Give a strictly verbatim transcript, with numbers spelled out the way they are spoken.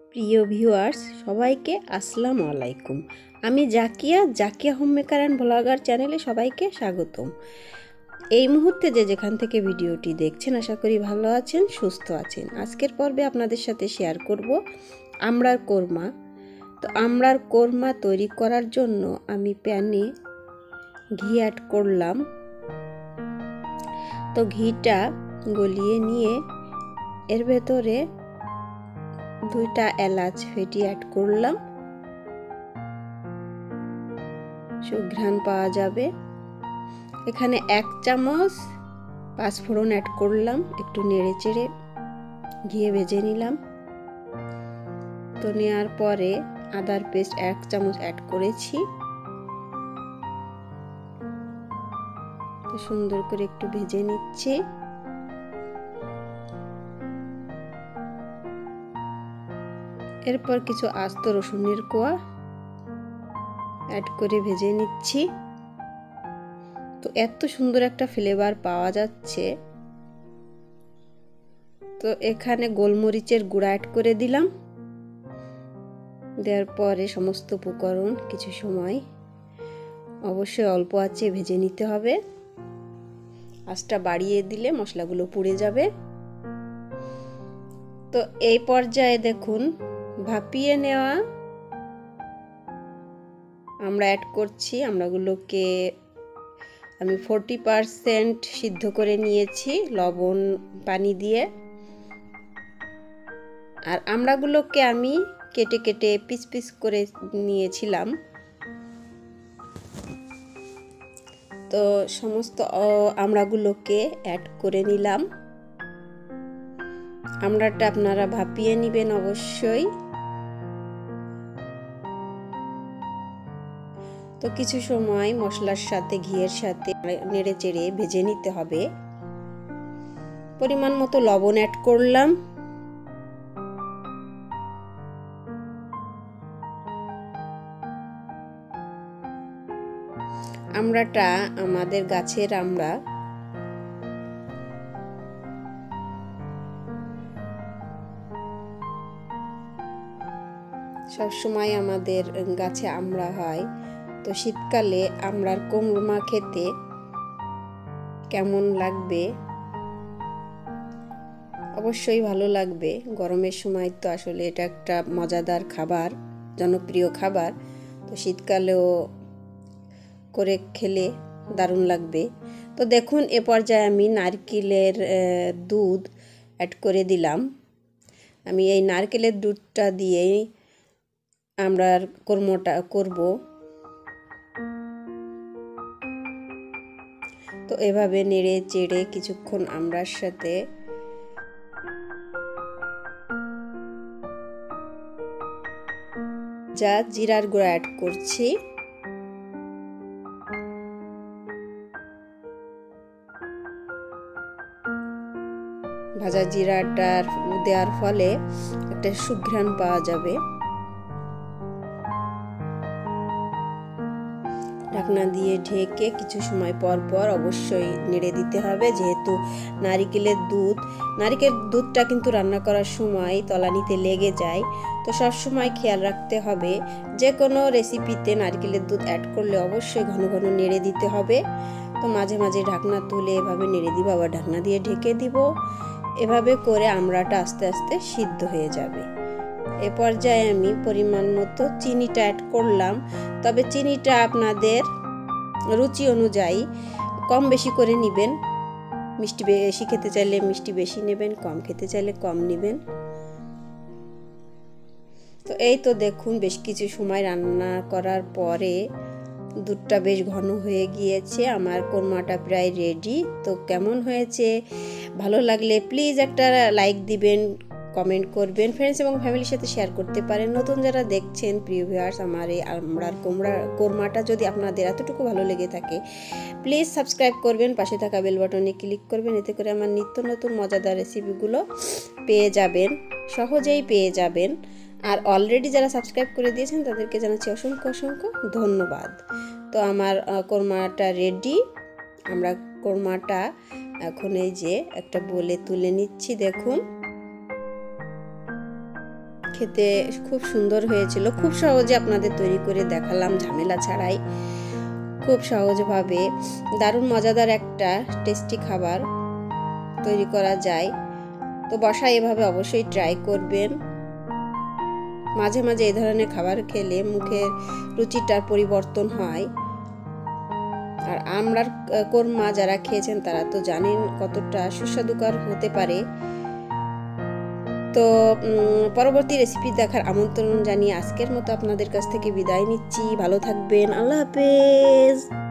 প্রিয় ভিউয়ার্স, সবাইকে আসসালামু আলাইকুম। আমি Zakia Zakia home maker and blogger চ্যানেলে সবাইকে স্বাগতম। এই মুহূর্তে যে যেখান থেকে ভিডিওটি দেখছেন, আশা করি ভালো আছেন, সুস্থ আছেন। আজকের পর্বে আপনাদের সাথে শেয়ার করব আমড়ার কোরমা। তো আমড়ার কোরমা তৈরি করার জন্য আমি প্যানে ঘি অ্যাড করলাম। তো ঘিটা গলিয়ে নিয়ে এর ভেতরে দুইটা এলাচ ফেটি অ্যাড করলাম, সুঘ্রাণ পাওয়া যাবে। এখানে এক চামচ পাঁচফোড়ন অ্যাড করলাম, একটু নেড়ে চেড়ে ঘিয়ে ভেজে নিলাম। তো নেওয়ার পরে আদার পেস্ট এক চামচ অ্যাড করেছি। তো সুন্দর করে একটু ভেজে নিচ্ছি। এরপর কিছু আস্ত রসুনের কোয়া অ্যাড করে ভেজে নিচ্ছি। তো এত সুন্দর একটা ফ্লেভার পাওয়া যাচ্ছে। তো এখানে গোলমরিচের গুঁড়া অ্যাড করে দিলাম। দেওয়ার পরে সমস্ত উপকরণ কিছু সময় অবশ্যই অল্প আঁচে ভেজে নিতে হবে। আঁচটা বাড়িয়ে দিলে মশলাগুলো পুড়ে যাবে। তো এই পর্যায়ে দেখুন, ভাপিয়ে নেওয়া আমরা অ্যাড করছি। আমড়াগুলোকে আমি ফোরটি পারসেন্ট সিদ্ধ করে নিয়েছি লবণ পানি দিয়ে। আর আমড়াগুলোকে আমি কেটে কেটে পিস পিস করে নিয়েছিলাম। তো সমস্ত আমড়াগুলোকে অ্যাড করে নিলাম। আমড়াটা আপনারা ভাপিয়ে নেবেন অবশ্যই। তো কিছু সময় মশলার সাথে ঘিয়ের সাথে নেড়ে চেড়ে ভেজে নিতে হবে। পরিমাণ মতো লবণ অ্যাড করলাম। আমড়াটা আমাদের গাছের আমড়া। সবসময় আমাদের গাছে আমড়া হয়। তো শীতকালে আমড়ার কোরমা খেতে কেমন লাগবে? অবশ্যই ভালো লাগবে। গরমের সময় তো আসলে এটা একটা মজাদার খাবার, জনপ্রিয় খাবার। তো শীতকালেও করে খেলে দারুণ লাগবে। তো দেখুন, এ পর্যায়ে আমি নারকেলের দুধ অ্যাড করে দিলাম। আমি এই নারকেলের দুধটা দিয়েই আমড়ার কোরমাটা করব। তো এভাবে নেড়ে চেড়ে কিছুক্ষণ আমড়ার সাথে যা জিরার গুঁড়া অ্যাড করছি। ভাজা জিরাটা দেওয়ার ফলে একটা সুঘ্রাণ পাওয়া যাবে। ঢাকনা দিয়ে ঢেকে কিছু সময় পর পর অবশ্যই নেড়ে দিতে হবে, যেহেতু নারিকেলের দুধ নারিকেল দুধটা কিন্তু রান্না করার সময় তলানিতে লেগে যায়। তো সব সময় খেয়াল রাখতে হবে, যে কোনো রেসিপিতে নারকেলের দুধ অ্যাড করলে অবশ্যই ঘন ঘন নেড়ে দিতে হবে। তো মাঝে মাঝে ঢাকনা তুলে এভাবে নেড়ে দিব, আবার ঢাকনা দিয়ে ঢেকে দিব। এভাবে করে আমড়াটা আস্তে আস্তে সিদ্ধ হয়ে যাবে। এ পর্যায়ে আমি পরিমাণ মতো চিনিটা অ্যাড করলাম। তবে চিনিটা আপনাদের রুচি অনুযায়ী কম বেশি করে নেবেন। মিষ্টি বেশি খেতে চাইলে মিষ্টি বেশি নেবেন, কম খেতে চাইলে কম নেবেন। তো এই তো দেখুন, বেশ কিছু সময় রান্না করার পরে দুধটা বেশ ঘন হয়ে গিয়েছে। আমার কোরমাটা প্রায় রেডি। তো কেমন হয়েছে? ভালো লাগলে প্লিজ একটা লাইক দিবেন, কমেন্ট করবেন, ফ্রেন্ডস এবং ফ্যামিলির সাথে শেয়ার করতে পারেন। নতুন যারা দেখছেন প্রিয় ভিউয়ার্স, আমার এই আমড়ার কোমড়া কোরমাটা যদি আপনাদের এতটুকু ভালো লেগে থাকে, প্লিজ সাবস্ক্রাইব করবেন, পাশে থাকা বেল বাটনে ক্লিক করবেন। এতে করে আমার নিত্য নতুন মজাদার রেসিপিগুলো পেয়ে যাবেন, সহজেই পেয়ে যাবেন। আর অলরেডি যারা সাবস্ক্রাইব করে দিয়েছেন তাদেরকে জানাচ্ছি অসংখ্য অসংখ্য ধন্যবাদ। তো আমার কোরমাটা রেডি। আমরা কোরমাটা এখন এই যে একটা বলে তুলে নিচ্ছি। দেখুন, খেতে খুব সুন্দর হয়েছিল। খুব সহজে আপনাদের তৈরি করে দেখালাম, ঝামেলা ছাড়াই, খুব সহজভাবে। দারুণ মজাদার একটা টেস্টি খাবার তৈরি করা যায়। তো বাসায় এভাবে অবশ্যই ট্রাই করবেন। মাঝে মাঝে এই ধরনের খাবার খেলে মুখের রুচিটার পরিবর্তন হয়। আর আমড়ার কোরমা যারা খেয়েছেন তারা তো জানেন কতটা সুস্বাদুকর হতে পারে। তো পরবর্তী রেসিপি দেখার আমন্ত্রণ জানিয়ে আজকের মতো আপনাদের কাছ থেকে বিদায় নিচ্ছি। ভালো থাকবেন, আল্লাহ হাফেজ।